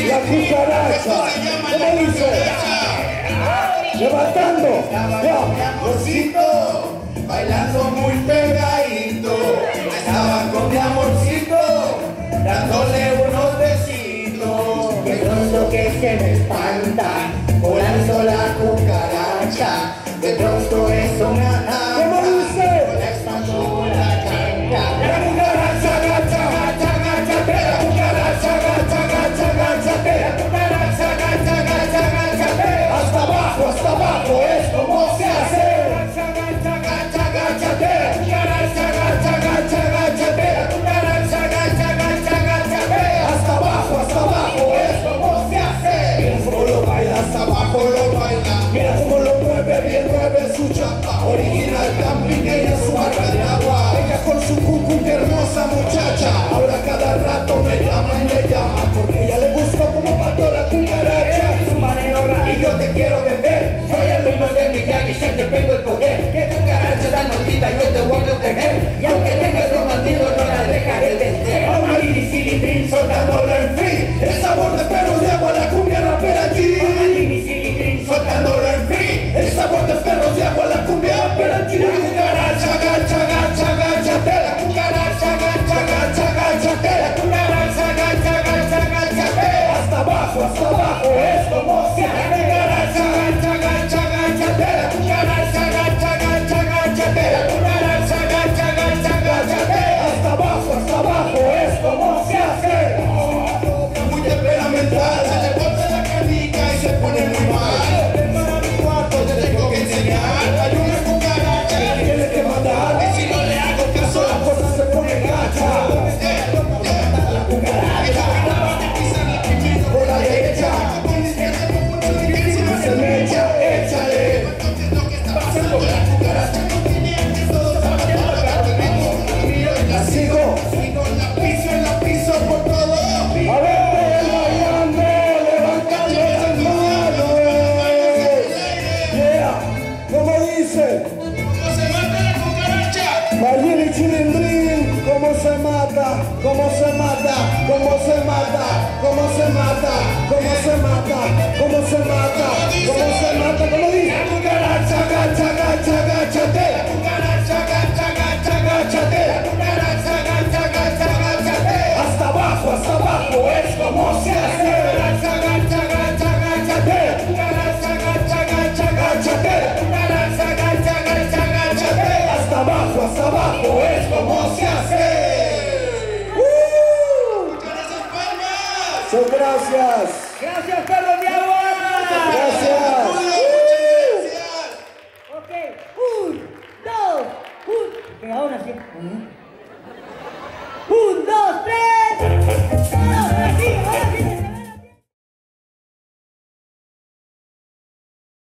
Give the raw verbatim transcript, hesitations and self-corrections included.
La cucaracha. ¿Cómo dice? Levantando. Ya. Amorcito, bailando muy pegadito. Estaba con mi amorcito, dándole unos besitos. De pronto que se me espanta, volando la cucaracha. De pronto es una nata, ¿Cómo dice? la espanto la cancha. La cucaracha, gacha, gacha, gacha, la cucaracha, gacha, gacha, gacha, la cucaracha, gacha, gacha, gacha, hasta abajo, hasta abajo, es como se hace. Gacha, gacha, gacha, gacha, la cucaracha, gacha, gacha, gacha, la cucaracha, gacha, gacha, gacha, hasta abajo, hasta abajo, es como se hace. Mira cómo lo baila, hasta abajo lo baila. Mira cómo lo mueve, bien mueve su chapa. Original, tan pequeña su barra de agua. Ella con su cucu, qué hermosa muchacha. Ahora cada rato me llama y me llama, porque ella le gusta como pato la cucaracha. Su manera y yo te quiero beber. Soy el mismo de mi y sé que tengo el poder. Que cucaracha tan maldita yo te voy a obtener. Y aunque tengas los bandidos no la dejaré vencer. A una Silitrin soltándola en free. El sabor de perros de agua, la cumbia rapera allí. Soltándola en free. El sabor de perros de agua, la cumbia rapera allí. La cucaracha, gacha, gacha, gacha, la cucaracha, gacha, gacha, gacha, la cucaracha, gacha, gacha, gacha, hasta abajo, hasta abajo, es como se hace. La cucaracha, gacha, gacha, gacha, la cucaracha, gacha, gacha, gacha, la cucaracha, gacha, gacha, gacha, hasta abajo, hasta abajo, es como se hace. Muy temperamental, se le bota la canica y se pone muy mal. Para mi cuarto te tengo que enseñar. Hay una cucaracha que tiene que matar. Y si no le hago caso, la cosa se pone gacha. La cucaracha por la derecha. Se me echa, échale. Pasando la cucaracha. La sigo. La piso, la piso por todo. A ver, bailando, levantando las manos. Yeah, ¿cómo dice? ¿Cómo se mata la cucaracha? Mayeli Chilindrín, ¿cómo se mata? ¿Cómo se mata? ¿Cómo se mata? ¿Cómo se mata? ¿Cómo se mata? ¿Cómo se mata? ¿Cómo se mata? ¿Cómo dice? La cucaracha, gacha, gacha, gachate. La cucaracha, gacha, gacha, gachate. La cucaracha, gacha, gacha, gachate. Hasta abajo, hasta abajo, es como se hace. La cucaracha, gacha, gacha, gachate. La cucaracha, gacha, gacha, gachate. La cucaracha, gacha, gacha, gachate. Hasta abajo, hasta abajo, es como se hace. Son gracias. Gracias, perro de agua. Gracias. Ok, un, dos, un. Que ahora sí.